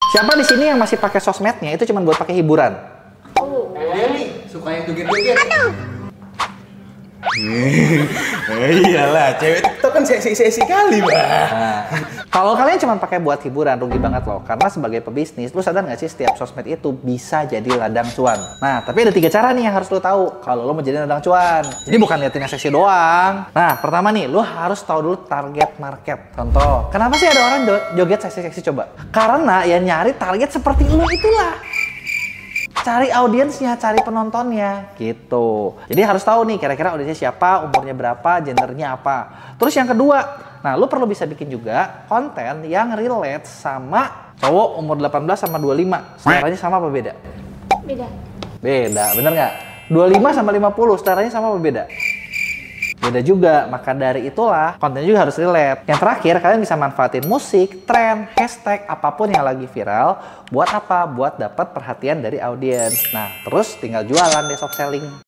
Siapa di sini yang masih pakai sosmednya itu cuma buat pakai hiburan? Dia nih suka yang joget-joget. Iyalah, cewek TikTok kan seksi-seksi kali, Bang. Nah, kalau kalian cuma pakai buat hiburan, rugi banget loh. Karena sebagai pebisnis, lu sadar nggak sih setiap sosmed itu bisa jadi ladang cuan. Nah, tapi ada 3 cara nih yang harus lu tahu kalau lu mau jadi ladang cuan. Jadi bukan liatin yang seksi doang. Nah, pertama nih, lu harus tahu dulu target market. Contoh, kenapa sih ada orang joget seksi-seksi coba? Karena yang nyari target seperti lu itulah. Cari audiensnya, cari penontonnya, gitu. Jadi harus tahu nih kira-kira audiensnya siapa, umurnya berapa, gendernya apa. Terus yang kedua, nah lu perlu bisa bikin juga konten yang relate sama cowok umur 18 sama 25. Seleranya sama apa beda? Beda. Beda, bener nggak? 25 sama 50, seleranya sama apa beda? Beda juga, maka dari itulah konten juga harus relate. Yang terakhir, kalian bisa manfaatin musik, tren, hashtag, apapun yang lagi viral. Buat apa? Buat dapat perhatian dari audiens. Nah, terus tinggal jualan deh, soft selling.